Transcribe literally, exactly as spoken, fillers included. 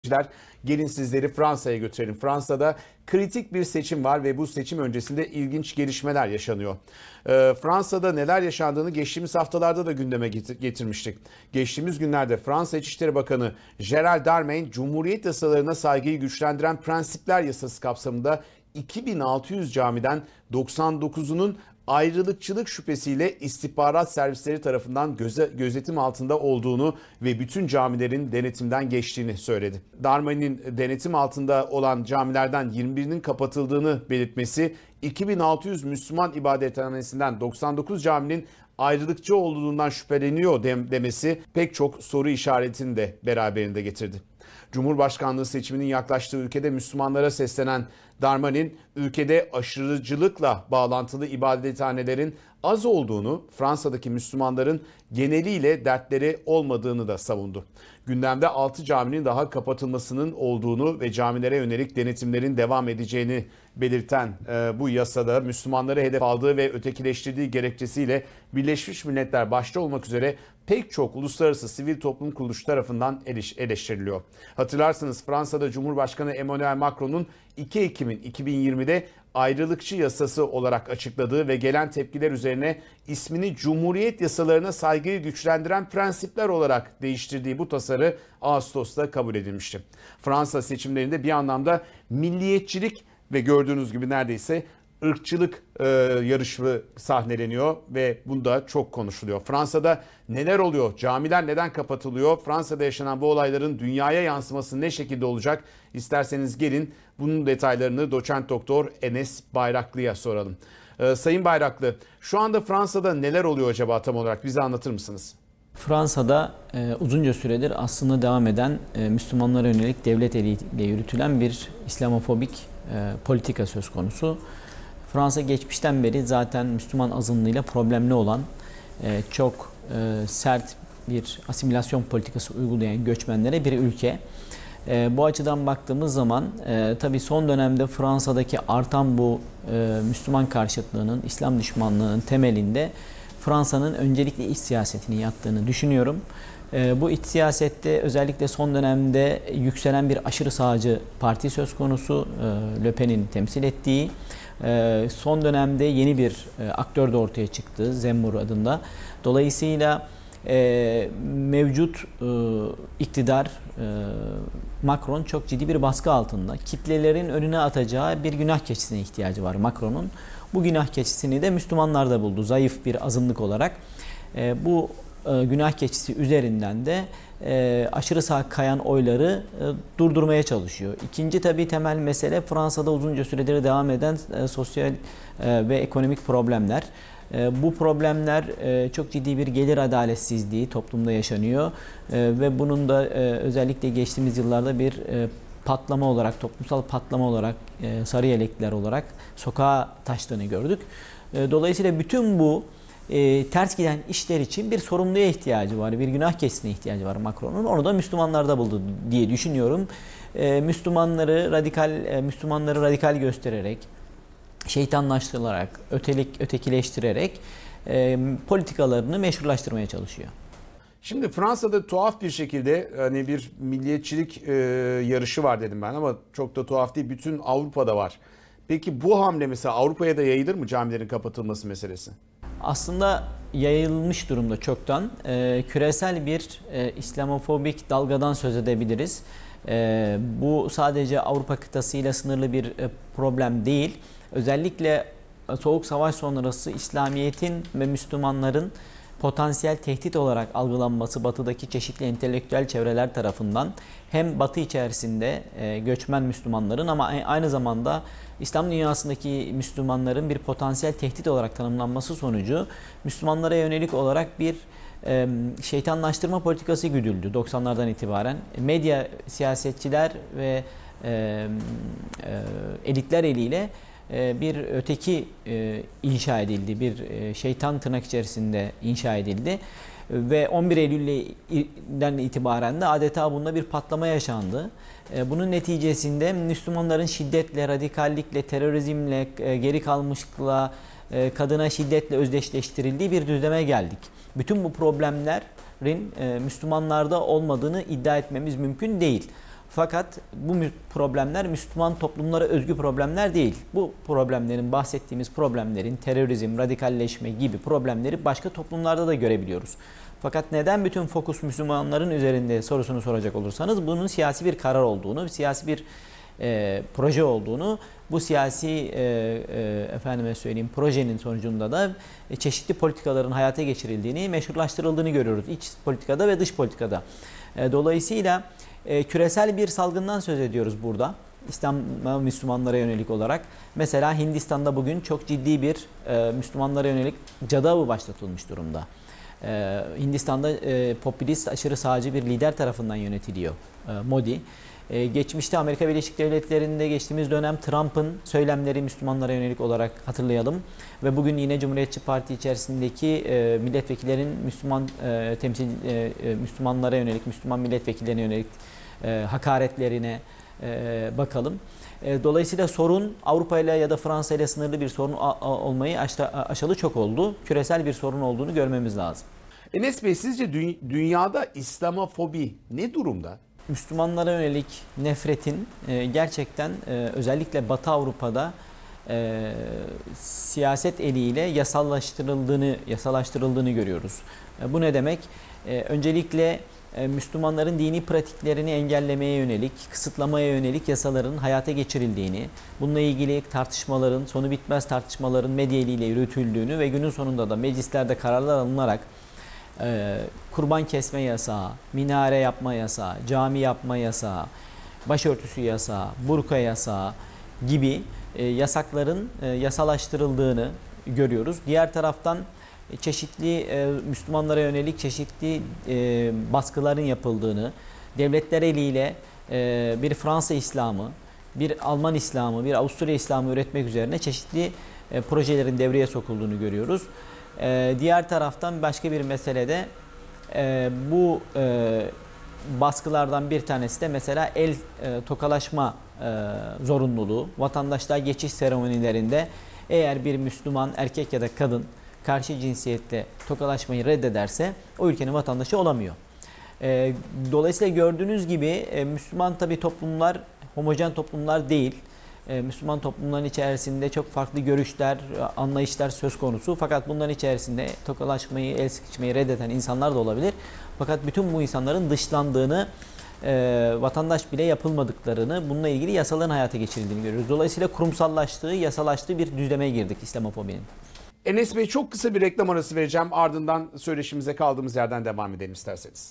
Gelin sizleri Fransa'ya götürelim. Fransa'da kritik bir seçim var ve bu seçim öncesinde ilginç gelişmeler yaşanıyor. Ee, Fransa'da neler yaşandığını geçtiğimiz haftalarda da gündeme getirmiştik. Geçtiğimiz günlerde Fransa İçişleri Bakanı Gérald Darmanin, Cumhuriyet yasalarına saygıyı güçlendiren prensipler yasası kapsamında iki bin altı yüz camiden doksan dokuzunun ayrılıkçılık şüphesiyle istihbarat servisleri tarafından göze, gözetim altında olduğunu ve bütün camilerin denetimden geçtiğini söyledi. Darmanin'in denetim altında olan camilerden yirmi birinin kapatıldığını belirtmesi, iki bin altı yüz Müslüman ibadethanesinden doksan dokuz caminin ayrılıkçı olduğundan şüpheleniyor demesi pek çok soru işaretini de beraberinde getirdi. Cumhurbaşkanlığı seçiminin yaklaştığı ülkede Müslümanlara seslenen Darmanin, ülkede aşırıcılıkla bağlantılı ibadethanelerin az olduğunu, Fransa'daki Müslümanların geneliyle dertleri olmadığını da savundu. Gündemde altı caminin daha kapatılmasının olduğunu ve camilere yönelik denetimlerin devam edeceğini belirten e, bu yasada Müslümanları hedef aldığı ve ötekileştirdiği gerekçesiyle Birleşmiş Milletler başta olmak üzere pek çok uluslararası sivil toplum kuruluşu tarafından eleştiriliyor. Hatırlarsınız, Fransa'da Cumhurbaşkanı Emmanuel Macron'un iki Ekim iki bin yirmide ayrılıkçı yasası olarak açıkladığı ve gelen tepkiler üzerine ismini Cumhuriyet yasalarına saygıyı güçlendiren prensipler olarak değiştirdiği bu tasarı Ağustos'ta kabul edilmişti. Fransa seçimlerinde bir anlamda milliyetçilik ve gördüğünüz gibi neredeyse ırkçılık e, yarışı sahneleniyor ve bunda çok konuşuluyor. Fransa'da neler oluyor? Camiler neden kapatılıyor? Fransa'da yaşanan bu olayların dünyaya yansıması ne şekilde olacak? İsterseniz gelin bunun detaylarını doçent doktor Enes Bayraklı'ya soralım. E, Sayın Bayraklı, şu anda Fransa'da neler oluyor acaba tam olarak? Bize anlatır mısınız? Fransa'da e, uzunca süredir aslında devam eden e, Müslümanlara yönelik devlet eliyle yürütülen bir İslamofobik e, politika söz konusu. Fransa geçmişten beri zaten Müslüman azınlığıyla problemli olan, e, çok e, sert bir asimilasyon politikası uygulayan göçmenlere bir ülke. E, bu açıdan baktığımız zaman e, tabii son dönemde Fransa'daki artan bu e, Müslüman karşıtlığının, İslam düşmanlığının temelinde Fransa'nın öncelikle iç siyasetini yattığını düşünüyorum. E, bu iç siyasette özellikle son dönemde yükselen bir aşırı sağcı parti söz konusu, e, Le Pen'in temsil ettiği. E, son dönemde yeni bir e, aktör de ortaya çıktı, Zemmour adında. Dolayısıyla e, mevcut e, iktidar, e, Macron çok ciddi bir baskı altında. Kitlelerin önüne atacağı bir günah keçisine ihtiyacı var Macron'un. Bu günah keçisini de Müslümanlarda buldu, zayıf bir azınlık olarak. E, bu e, günah keçisi üzerinden de e, aşırı sağ kayan oyları e, durdurmaya çalışıyor. İkinci tabii temel mesele Fransa'da uzunca süredir devam eden e, sosyal e, ve ekonomik problemler. E, bu problemler e, çok ciddi bir gelir adaletsizliği toplumda yaşanıyor e, ve bunun da e, özellikle geçtiğimiz yıllarda bir e, patlama olarak, toplumsal patlama olarak, e, sarı yelekliler olarak sokağa taştığını gördük. E, dolayısıyla bütün bu e, ters giden işler için bir sorumluya ihtiyacı var, bir günah keçisine ihtiyacı var Macron'un. Onu da Müslümanlarda buldu diye düşünüyorum. E, Müslümanları radikal, e, Müslümanları radikal göstererek, şeytanlaştırılarak, ötelik, ötekileştirerek e, politikalarını meşrulaştırmaya çalışıyor. Şimdi Fransa'da tuhaf bir şekilde hani bir milliyetçilik e, yarışı var dedim ben ama çok da tuhaf değil. Bütün Avrupa'da var. Peki bu hamle mesela Avrupa'ya da yayılır mı, camilerin kapatılması meselesi? Aslında yayılmış durumda çoktan. E, küresel bir e, İslamofobik dalgadan söz edebiliriz. E, bu sadece Avrupa kıtasıyla sınırlı bir e, problem değil. Özellikle Soğuk Savaş sonrası İslamiyet'in ve Müslümanların potansiyel tehdit olarak algılanması Batı'daki çeşitli entelektüel çevreler tarafından hem Batı içerisinde e, göçmen Müslümanların ama aynı zamanda İslam dünyasındaki Müslümanların bir potansiyel tehdit olarak tanımlanması sonucu Müslümanlara yönelik olarak bir e, şeytanlaştırma politikası güdüldü doksanlardan itibaren. Medya, siyasetçiler ve e, e, elitler eliyle bir öteki inşa edildi, bir şeytan tırnak içerisinde inşa edildi ve on bir Eylül'den itibaren de adeta bunda bir patlama yaşandı. Bunun neticesinde Müslümanların şiddetle, radikallikle, terörizmle, geri kalmışlıkla, kadına şiddetle özdeşleştirildiği bir düzleme geldik. Bütün bu problemlerin Müslümanlarda olmadığını iddia etmemiz mümkün değil. Fakat bu mü- problemler Müslüman toplumlara özgü problemler değil. Bu problemlerin, bahsettiğimiz problemlerin, terörizm, radikalleşme gibi problemleri başka toplumlarda da görebiliyoruz. Fakat neden bütün fokus Müslümanların üzerinde sorusunu soracak olursanız, bunun siyasi bir karar olduğunu, siyasi bir e, proje olduğunu, bu siyasi e, e, efendime söyleyeyim projenin sonucunda da e, çeşitli politikaların hayata geçirildiğini, meşrulaştırıldığını görüyoruz. İç politikada ve dış politikada. E, dolayısıyla e, küresel bir salgından söz ediyoruz burada. İslam Müslümanlara yönelik olarak. Mesela Hindistan'da bugün çok ciddi bir e, Müslümanlara yönelik cadı avı başlatılmış durumda. Ee, Hindistan'da e, popülist aşırı sağcı bir lider tarafından yönetiliyor e, Modi. E, geçmişte Amerika Birleşik Devletleri'nde geçtiğimiz dönem Trump'ın söylemleri Müslümanlara yönelik olarak hatırlayalım. Ve bugün yine Cumhuriyetçi Parti içerisindeki e, milletvekillerin Müslüman e, temsil e, e, Müslümanlara yönelik, Müslüman milletvekillerine yönelik e, hakaretlerine e, bakalım. E, dolayısıyla sorun Avrupa ile ya da Fransa ile sınırlı bir sorun olmayı aşalı çok oldu. Küresel bir sorun olduğunu görmemiz lazım. Enes Bey, sizce dü- dünyada İslamofobi ne durumda? Müslümanlara yönelik nefretin e, gerçekten e, özellikle Batı Avrupa'da e, siyaset eliyle yasallaştırıldığını yasalaştırıldığını görüyoruz. E, bu ne demek? E, öncelikle e, Müslümanların dini pratiklerini engellemeye yönelik, kısıtlamaya yönelik yasaların hayata geçirildiğini, bununla ilgili tartışmaların, sonu bitmez tartışmaların medya eliyle yürütüldüğünü ve günün sonunda da meclislerde kararlar alınarak Ee, kurban kesme yasağı, minare yapma yasağı, cami yapma yasağı, başörtüsü yasağı, burka yasağı gibi e, yasakların e, yasalaştırıldığını görüyoruz. Diğer taraftan e, çeşitli e, Müslümanlara yönelik çeşitli e, baskıların yapıldığını, devletler eliyle e, bir Fransa İslamı, bir Alman İslamı, bir Avusturya İslamı üretmek üzerine çeşitli e, projelerin devreye sokulduğunu görüyoruz. Ee, diğer taraftan başka bir meselede e, bu e, baskılardan bir tanesi de mesela el e, tokalaşma e, zorunluluğu. Vatandaşlığa geçiş seremonilerinde eğer bir Müslüman erkek ya da kadın karşı cinsiyetle tokalaşmayı reddederse o ülkenin vatandaşı olamıyor. E, dolayısıyla gördüğünüz gibi e, Müslüman tabi toplumlar homojen toplumlar değil. Müslüman toplumların içerisinde çok farklı görüşler, anlayışlar söz konusu. Fakat bunların içerisinde tokalaşmayı, el sıkışmayı reddeden insanlar da olabilir. Fakat bütün bu insanların dışlandığını, e, vatandaş bile yapılmadıklarını, bununla ilgili yasaların hayata geçirildiğini görüyoruz. Dolayısıyla kurumsallaştığı, yasalaştığı bir düzleme girdik İslamofobinin. Enes Bey, çok kısa bir reklam arası vereceğim. Ardından söyleşimize kaldığımız yerden devam edelim isterseniz.